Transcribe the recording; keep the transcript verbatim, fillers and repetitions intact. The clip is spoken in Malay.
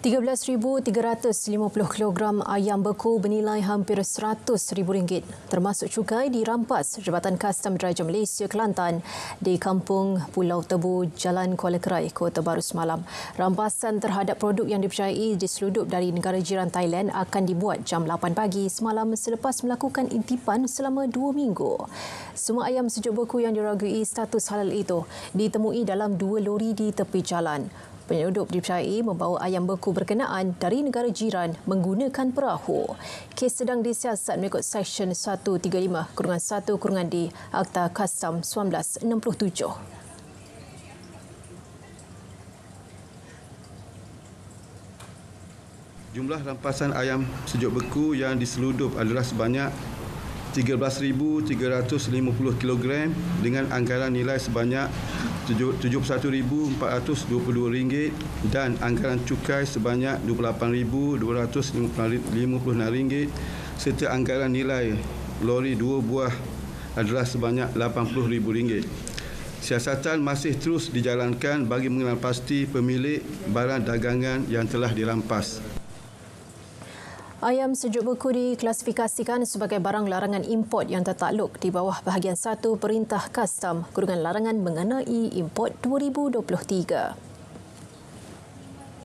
tiga belas ribu tiga ratus lima puluh kilogram ayam beku bernilai hampir seratus ribu ringgit termasuk cukai dirampas Jabatan Kastam Diraja Malaysia Kelantan di Kampung Pulau Tebu, Jalan Kuala Kerai, Kota Baru semalam. Rampasan terhadap produk yang dipercayai diseludup dari negara jiran Thailand akan dibuat jam lapan pagi semalam selepas melakukan intipan selama dua minggu. Semua ayam sejuk beku yang diragui status halal itu ditemui dalam dua lori di tepi jalan. Penyeludup dipercayai membawa ayam beku berkenaan dari negara jiran menggunakan perahu. Kes sedang disiasat mengikut Seksyen seratus tiga puluh lima satu D Akta Kastam seribu sembilan ratus enam puluh tujuh. Jumlah rampasan ayam sejuk beku yang diseludup adalah sebanyak tiga belas ribu tiga ratus lima puluh kilogram dengan anggaran nilai sebanyak tujuh puluh satu ribu empat ratus dua puluh dua ringgit dan anggaran cukai sebanyak dua puluh lapan ribu dua ratus lima puluh enam ringgit serta anggaran nilai lori dua buah adalah sebanyak lapan puluh ribu ringgit. Siasatan masih terus dijalankan bagi mengenal pasti pemilik barang dagangan yang telah dirampas. Ayam sejuk beku diklasifikasikan sebagai barang larangan import yang tertakluk di bawah bahagian satu Perintah Kastam Kurungan Larangan mengenai import dua ribu dua puluh tiga.